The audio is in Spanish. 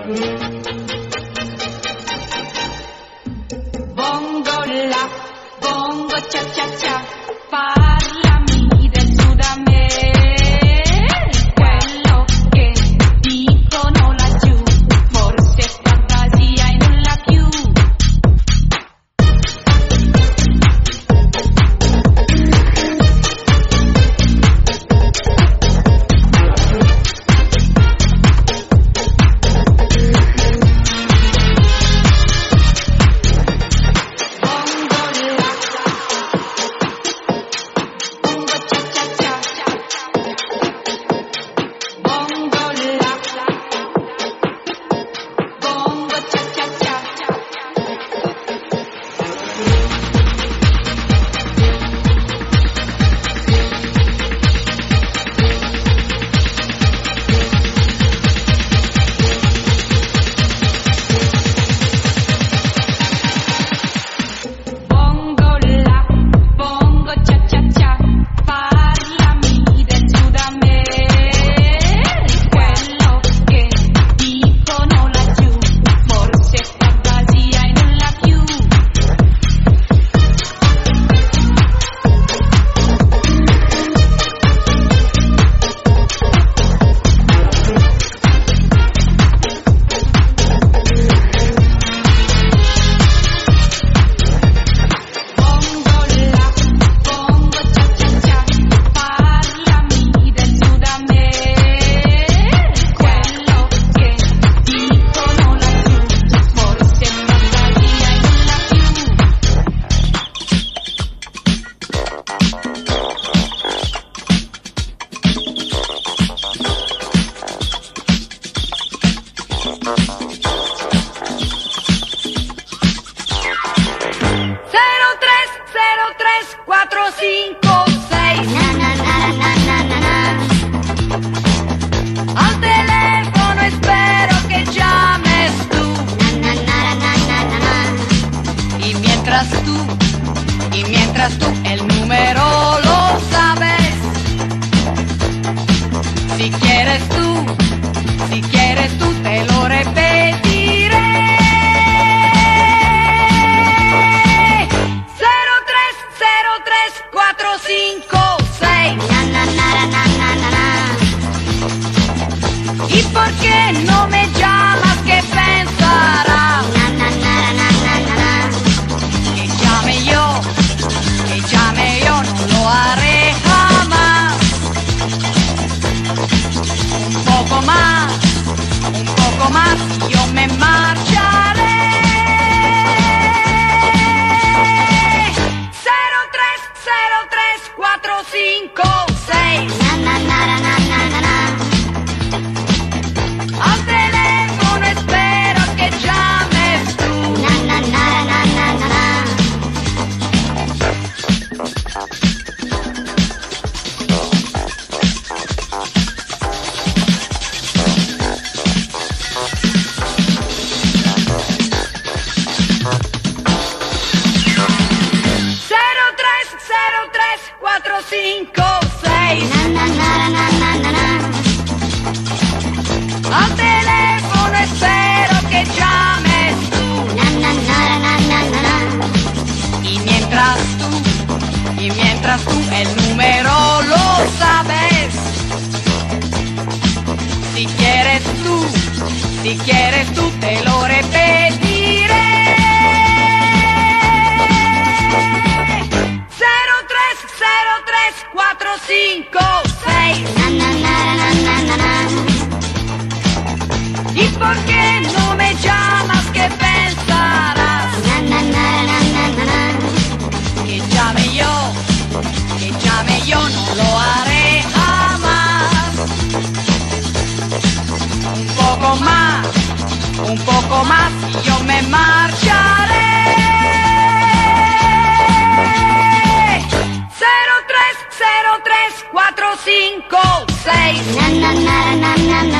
Bongo la, bongo cha cha cha, parlami del Sud America, quello che dicono laggiù, forse è fantasia e nulla più. mientras tú el número lo sabes. Si quieres tú te lo repetiré. 0303456. ¿Y por qué no me llamas? ¿Qué pensarás? Que llame yo, no lo haré jamás. Un poco más, y yo me marcharé. 0303456. Al teléfono espero que llames tú. Al teléfono espero que llames tú. Y mientras tú el número lo sabes. Si quieres tú te lo repetiré. 0303456. ¿Y por qué no me llamas? ¿Qué pensarás? Que llame yo, no lo haré jamás. Un poco más y yo me marcharé. 0303456.